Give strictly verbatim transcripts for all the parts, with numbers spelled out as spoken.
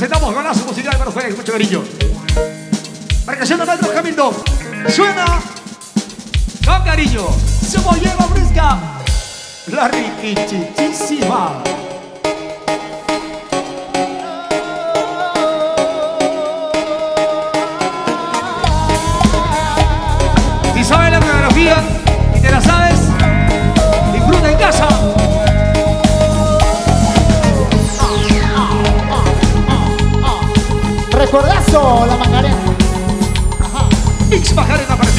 presentamos golazo musical para ustedes, mucho cariño. Para que suene Metro Hamilton. Suena con cariño. Somos Diego Brisca, la riquichichísima. Si sabes la coreografía y te la sabes, disfruta en casa. Recordazo, la Macarena. Mix Macarena para ti.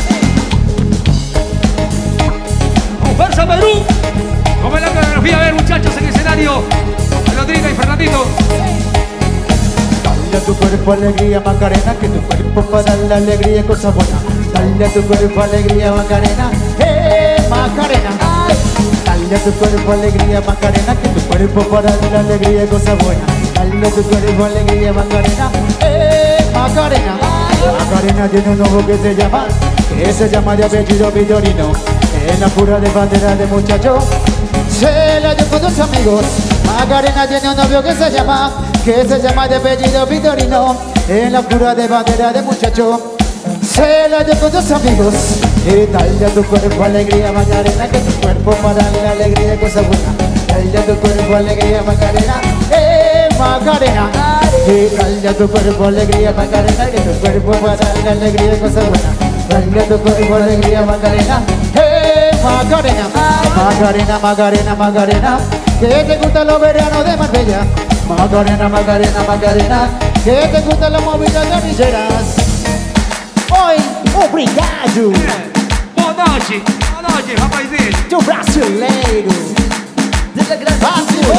Con fuerza Perú. Como es la coreografía, a ver muchachos en el escenario. Leandrina y Fernandito. Dale a tu cuerpo alegría, Macarena, que tu cuerpo para dar la alegría y cosas buenas. Dale a tu cuerpo alegría, Macarena, eh, Macarena. Dale a tu cuerpo alegría, Macarena, que tu cuerpo para dar la alegría y cosas buenas. Dale a tu cuerpo alegría, Macarena, eh, Macarena. Macarena tiene un nuevo que se llama, que se llama de apellido Vitorino. En la pura de bandera de muchacho, se la dio con dos amigos. Macarena tiene un novio que se llama, que se llama de apellido Vitorino. En la pura de bandera de muchacho, se la dio con dos amigos. Y dale a tu cuerpo alegría, Macarena, que tu cuerpo para la alegría y cosas buenas. Dale a tu cuerpo alegría, Macarena, eh, Macarena. Y dale a tu cuerpo alegría, Macarena, que tu cuerpo para la alegría y cosas buenas. Dale a tu cuerpo alegría, Macarena, eh, Macarena. Macarena, Macarena, Macarena, que te gustan los veranos de Marbella. Macarena, Macarena, Macarena, que te gustan las movidas guerrilleras. Hoy, obrigado. Boa noite, boa noite, rapazinho. Do brasileiro. Brasil.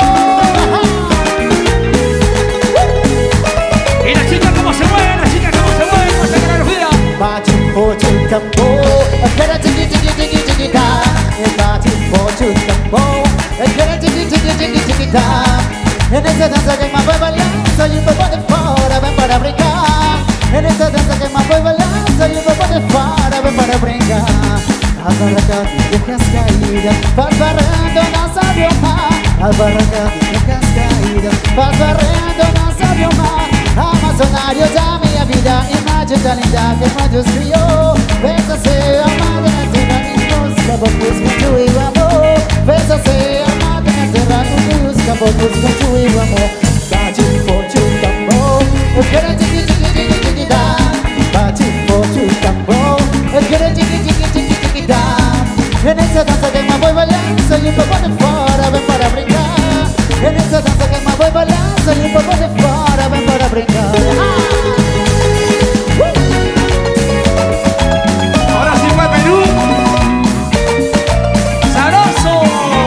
Y la chica cómo se mueve, la chica cómo se mueve, con esa coreografía. Bate forte o tambor, aquela tiki tiki tiki tiki tá. Bate forte o tambor, aquela tiki tiki tiki tiki tá. En esa danza que más voy balanza y un poco de fora, ven para brincar. En esa danza que más voy balanza y un poco de fora, ven para brincar. As barracas de cascaídas, vas barrando na sabioma. As barracas de cascaídas, vas barrando na sabioma. Amazonário da minha vida, imagem da linda que mais Deus criou. Pensa ser amada na terra, nos caboclos construir o amor. Pensa ser amada na terra, nos caboclos construir o amor. Bate forte o tambor, eu quero tiki tiki tiki tiki dá. Bate forte o tambor, eu quero tiki tiki tiki tiki dá. En esa danza que más voy balanza y un poco de fora, ven para brincar. En esa danza que más voy balanza y un poco de fora, ven para brincar. Ahora sí fue Perú. ¡Sabroso!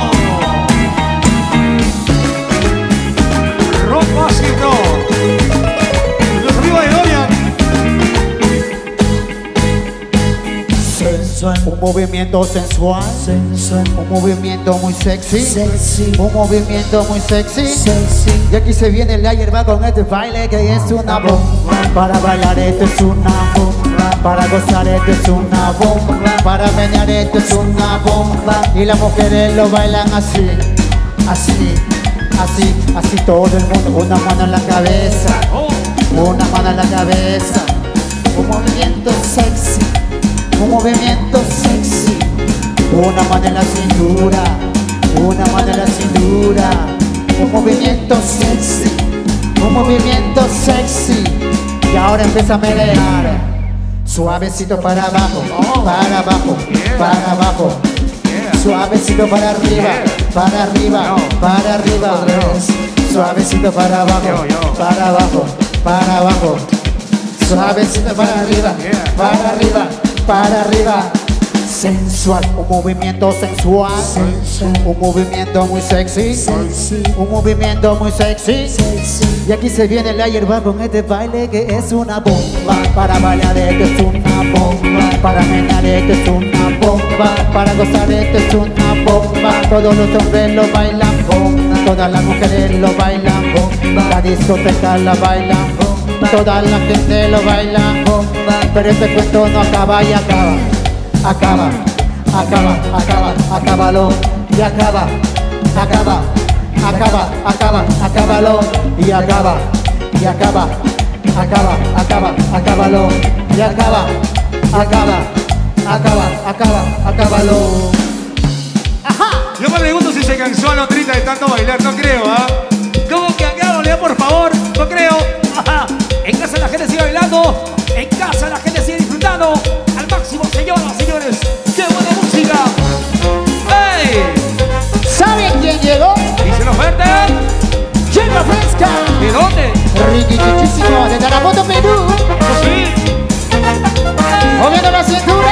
Rock básico. Los amigos de Dorian. Sensual, un movimiento sensual, sensual, un movimiento muy sexy, sexy, un movimiento muy sexy, sexy. Y aquí se viene el ayer va con este baile que es una bomba. Para bailar esto es una bomba, para gozar esto es una bomba, para menear esto es una bomba. Y las mujeres lo bailan así, así, así, así todo el mundo. Una mano en la cabeza, una mano en la cabeza, un movimiento sexy. Un movimiento sexy, una mano en la cintura, una mano en la cintura, un movimiento sexy, un movimiento sexy. Y ahora empieza a menear, suavecito para abajo, para abajo, para abajo, suavecito para arriba, para arriba, para arriba, suavecito para abajo, para abajo, para abajo, suavecito para arriba, para arriba, para arriba. Sensual, un movimiento sensual, un movimiento muy sexy, un movimiento muy sexy. Y aquí se viene la hierba con este baile que es una bomba. Para bailar esto es una bomba, para menear esto es una bomba, para gozar esto es una bomba. Todos los hombres lo bailan bomba, todas las mujeres lo bailan bomba, la discoteca la bailan bomba, toda la gente lo baila bomba. Pero este cuento no acaba y acaba. Acaba, acaba, acaba, acábalo y acaba, acaba, acaba, acaba, acábalo y acaba, y acaba, acaba, acaba, acábalo y acaba, acaba, acaba, acaba, acábalo. Ajá. Yo me pregunto si se cansó a la otrita de tanto bailar, no creo, ¿ah? ¿eh? ¿Cómo que hagámosle, por favor? No creo. Ajá. En casa la gente sigue bailando, en casa la gente sigue disfrutando al máximo, señoras, señores. ¡Qué buena música! ¡Ey! ¿Saben quién llegó? Dice la oferta. Hierba Fresca. ¿De dónde? Riquichichísimo, de Tarapoto, Perú. Eso sí. Moviendo la cintura.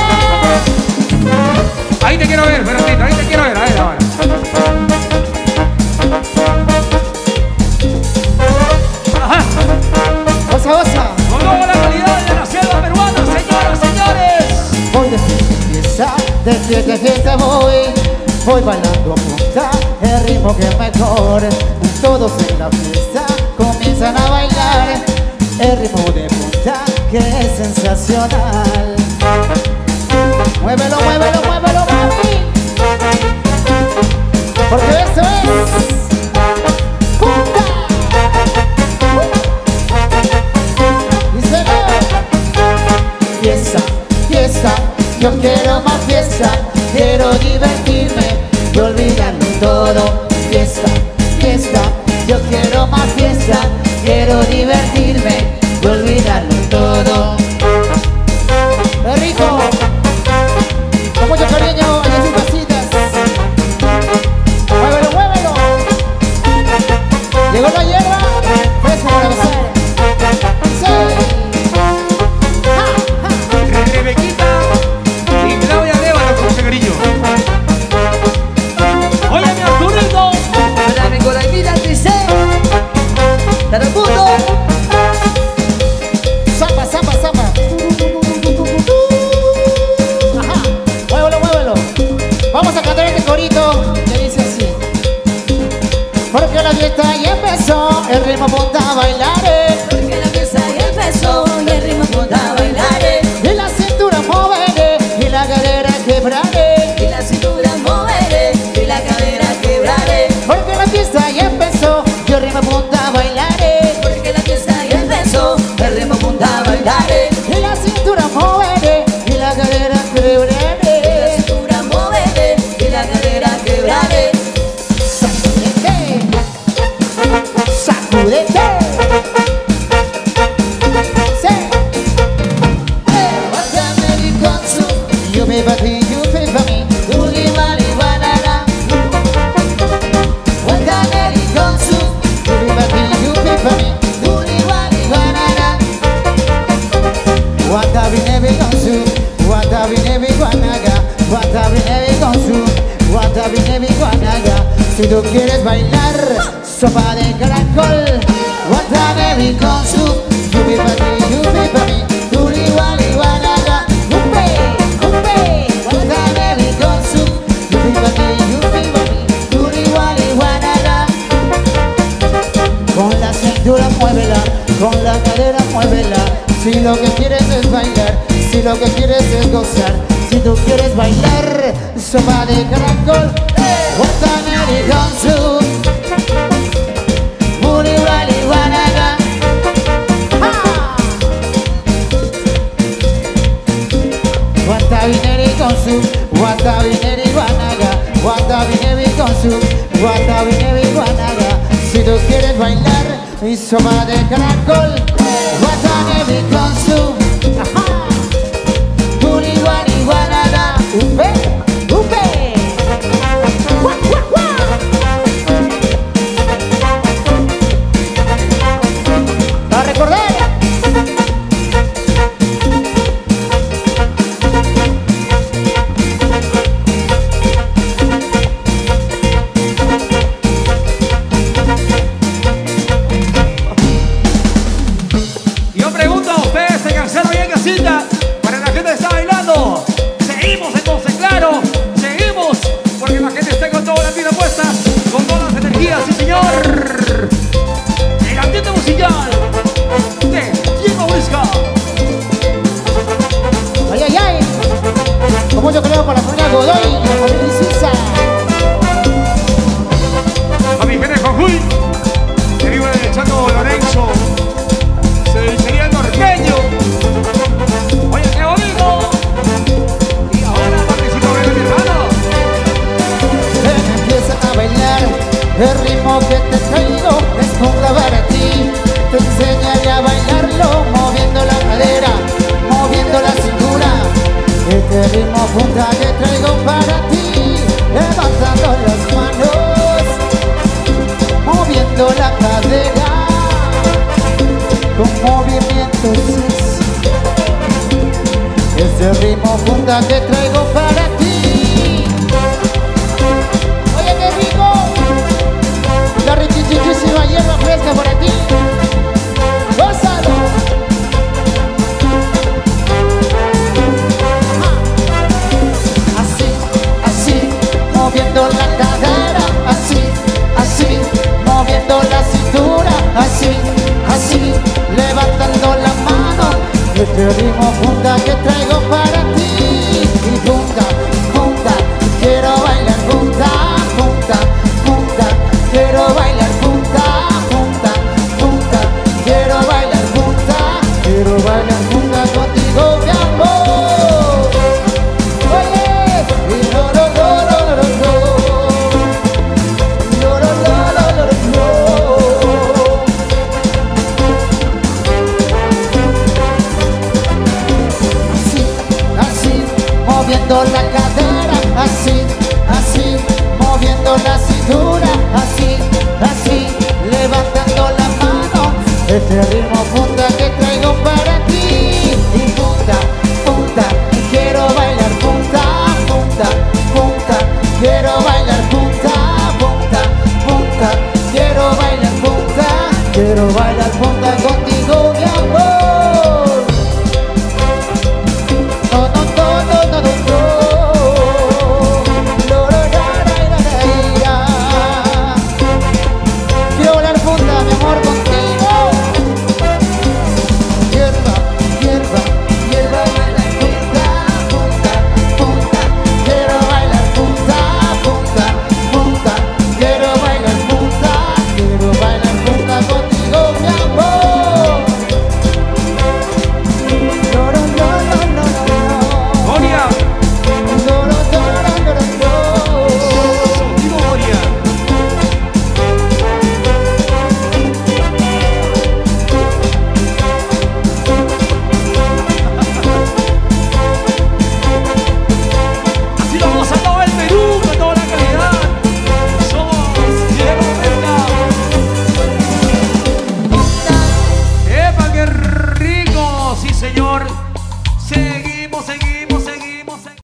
Ahí te quiero ver, Fernandito, ahí te quiero ver. A ver, ahora. Ajá. Osa, osa. Con toda la calidad de la selva peruana, señoras, señores. Voy de fiesta, de fiesta, de fiesta voy. Voy bailando a punta, el ritmo que es mejor. Todos en la fiesta comienzan a bailar. El ritmo de punta que es sensacional. Muévelo, muévelo, muévelo, mami. Porque esto es punta. Díselo. Fiesta, fiesta, yo quiero más fiesta. Quiero divertirme y olvidarlo todo. Fiesta, fiesta, yo quiero más fiesta. Quiero divertirme y olvidarlo todo. Rico, con mucho cariño en sus pasitas. Muévelo, muévelo. Llegó la hierba fresca para gozar. Sí. Ja, ja. Rebequita y Claudia Lévano con ese cariño. Oye, mi Arturito. Háblame con la vida, dice. Para el mundo. Zapa, zapa, zapa. Ajá. Muévelo, muévelo. Vamos a cantar este corito que dice así. Porque la fiesta ya empezó, el ritmo apunta a bailar. Porque la fiesta ya empezó y el ritmo apunta a bailar. Y la cintura moveré y la cadera quebraré. Y la cintura moveré y la cadera quebraré. Porque la fiesta ya empezó y el ritmo apunta a bailar. Porque la fiesta ya empezó, el ritmo apunta a bailar. Y la cintura moveré y la cadera quebraré. Y la cintura moveré y la cadera quebraré. Sacudete, sacudete. Sí. What can baby consume? You pay for me, you pay for me. Uli mali banana. What can baby consume? You pay for me, you pay for me. Uli mali banana. What have we never gone through? What have we never guanaga? What have we never gone through? What have we never guanaga? Si tú quieres bailar sopa de caracol, what have we gone through? You pay for me, you pay for me. Uli mali banana. Upe, upe. What have we gone through? You pay for me, you pay for me. Uli mali banana. Con la cintura muévela, con la cadera muévela. Si lo que quieres es bailar, si lo que quieres es gozar, si tú quieres bailar sopa de caracol, what have we gone through? Uli mali banana. What have we never gone through? What have we never guanaga? What have we never gone through? What have we never guanaga? Si tú quieres bailar y sopa de caracol, what have we gone through? Uli mali banana. Upe, upe. Guau, guau, guau. Para recordar. Este ritmo punta que traigo para ti. Oye, qué rico. La riquichichísima hierba fresca para ti. ¡Gózalo! Así, así, moviendo la cadera. Así, así, moviendo la cintura. Así, así, levantando la mano. Este ritmo punta que traigo para ti. Y punta, punta, quiero bailar punta, punta, punta, quiero bailar punta, punta, punta, quiero bailar punta, quiero bailar punta contigo, mi amor. Oye, y no, no, no, no, no, no, no, no, no, no, no, no. Moviendo la cadera, así, así, moviendo la cintura, así, así, levantando la mano. Este ritmo punta que traigo para ti. Y punta, punta, quiero bailar punta, punta, punta, quiero bailar punta, punta, punta, quiero bailar punta, quiero bailar punta contigo, mi amor. Señor.